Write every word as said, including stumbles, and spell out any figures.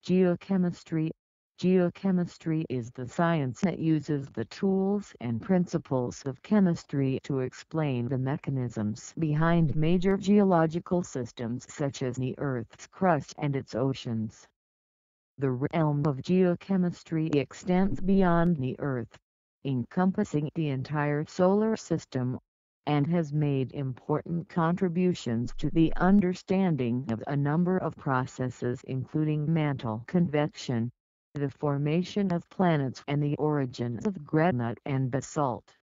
Geochemistry. Geochemistry is the science that uses the tools and principles of chemistry to explain the mechanisms behind major geological systems such as the Earth's crust and its oceans. The realm of geochemistry extends beyond the Earth, encompassing the entire solar system, and has made important contributions to the understanding of a number of processes including mantle convection, the formation of planets and the origins of granite and basalt.